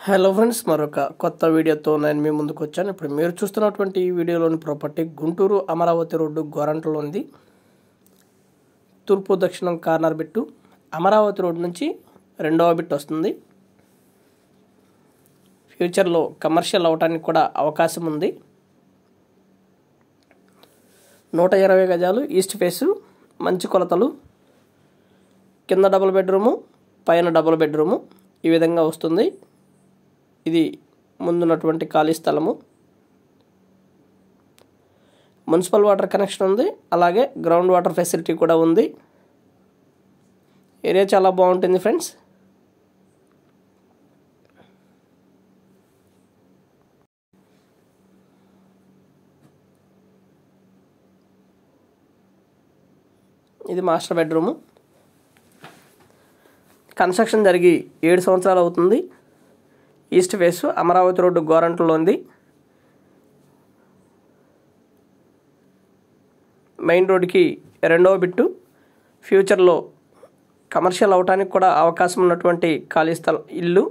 Hello friends, మరొక కొత్త వీడియోతో నేను మీ ముందుకు వచ్చాను. ఇప్పుడు మీరు చూస్తున్నటువంటి ఈ వీడియోలోని ప్రాపర్టీ గుంటూరు అమరావతి రోడ్డు గోరంటలో ఉంది. తూర్పు దక్షిణం కార్నర్ బిట్టు అమరావతి రోడ్ నుంచి రెండవ బిట్ వస్తుంది. ఫ్యూచర్లో కమర్షియల్ అవటానికి కూడా అవకాశం ఉంది. 120 గజాలు ఈస్ట్ ఫేసు, మంచి కొలతలు, కింద డబుల్ బెడ్రూము, పైన డబుల్ బెడ్రూము ఈ విధంగా వస్తుంది. ఇది ముందున్నటువంటి ఖాళీ స్థలము. మున్సిపల్ వాటర్ కనెక్షన్ ఉంది, అలాగే గ్రౌండ్ వాటర్ ఫెసిలిటీ కూడా ఉంది. ఏరియా చాలా బాగుంటుంది ఫ్రెండ్స్. ఇది మాస్టర్ బెడ్రూము. కన్స్ట్రక్షన్ జరిగి 7 సంవత్సరాలు అవుతుంది. ఈస్ట్ ఫేసు అమరావతి రోడ్డు గోరంటలో ఉంది. మెయిన్ రోడ్డుకి రెండవ బిట్టు. ఫ్యూచర్లో కమర్షియల్ అవటానికి కూడా అవకాశం ఉన్నటువంటి ఖాళీ స్థలం ఇల్లు.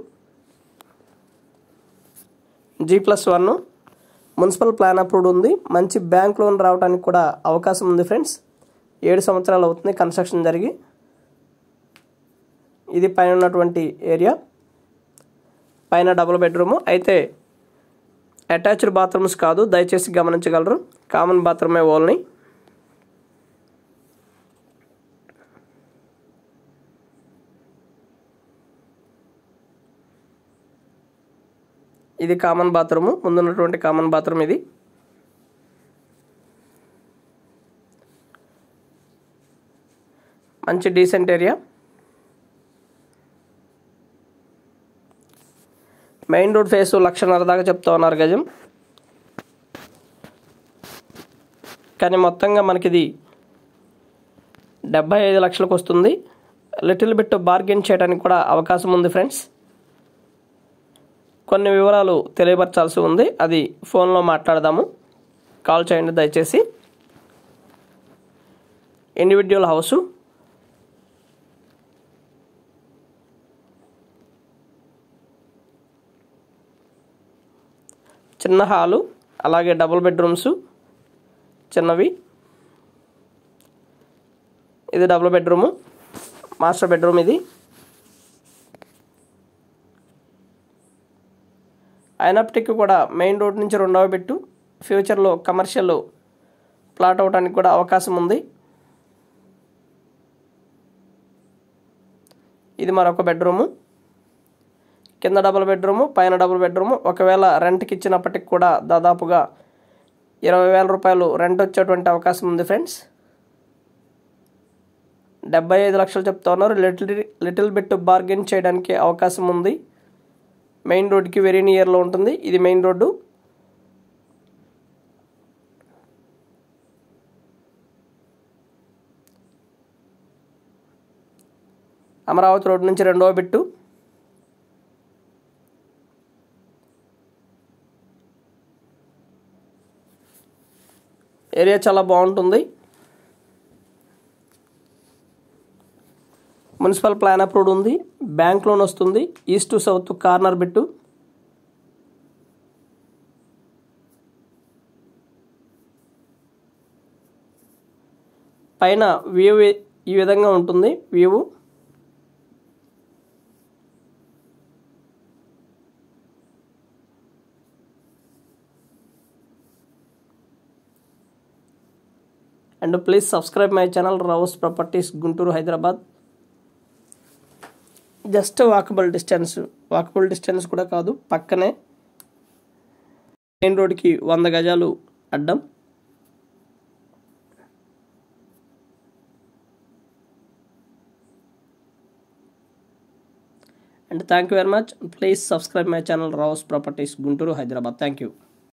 G+1 మున్సిపల్ ప్లాన్ అప్రూవ్డ్ ఉంది. మంచి బ్యాంక్ లోన్ రావడానికి కూడా అవకాశం ఉంది ఫ్రెండ్స్. 7 సంవత్సరాలు అవుతుంది కన్స్ట్రక్షన్ జరిగి. ఇది పైన ఉన్నటువంటి ఏరియా. పైన డబుల్ బెడ్రూము, అయితే అటాచ్డ్ బాత్రూమ్స్ కాదు, దయచేసి గమనించగలరు. కామన్ బాత్రూమే ఓన్లీ. ఇది కామన్ బాత్రూము, ముందున్నటువంటి కామన్ బాత్రూమ్ ఇది. మంచి decent area. Main road face 1,50,000 దాకా చెప్తా ఉన్నారు గజం. కానీ మొత్తంగా మనకి ఇది 75 లక్షలకు వస్తుంది. లిటిల్ బిట్ బార్గెన్ చేయడానికి కూడా అవకాశం ఉంది ఫ్రెండ్స్. కొన్ని వివరాలు తెలియపరచాల్సి ఉంది, అది ఫోన్లో మాట్లాడదాము. కాల్ చేయండి దయచేసి. ఇండివిడ్యువల్ హౌసు, చిన్న హాలు, అలాగే డబుల్ బెడ్రూమ్స్ చిన్నవి. ఇది డబుల్ బెడ్రూము, మాస్టర్ బెడ్రూమ్ ఇది. అయినప్పటికీ కూడా మెయిన్ రోడ్ నుంచి రెండవ బిట్టు. ఫ్యూచర్లో కమర్షియల్ ప్లాట్ అవడానికి కూడా అవకాశం ఉంది. ఇది మరొక బెడ్రూము. కింద డబుల్ బెడ్రూము, పైన డబుల్ బెడ్రూము. ఒకవేళ రెంట్కి ఇచ్చినప్పటికి కూడా దాదాపుగా 20,000 రూపాయలు రెంట్ వచ్చేటువంటి అవకాశం ఉంది ఫ్రెండ్స్. 75 లక్షలు చెప్తా ఉన్నారు. లిటిల్ బిట్ బార్గెన్ చేయడానికి అవకాశం ఉంది. మెయిన్ రోడ్కి వెరీ నియర్లో ఉంటుంది. ఇది మెయిన్ రోడ్డు. అమరావతి రోడ్ నుంచి రెండవ బిట్టు. ఏరియా చాలా బాగుంటుంది. మున్సిపల్ ప్లాన్ అప్రూవ్డ్ ఉంది. బ్యాంక్ లోన్ వస్తుంది. East to south corner bit. పైన వ్యూ ఈ విధంగా ఉంటుంది. View and please subscribe my channel Rao's Properties Guntur Hyderabad. Just walkable distance కూడా కాదు, పక్కనే. మెయిన్ రోడ్కి 100 గజాలు అడ్డం. And thank you very much. Please subscribe my channel Rao's Properties Guntur Hyderabad. Thank you.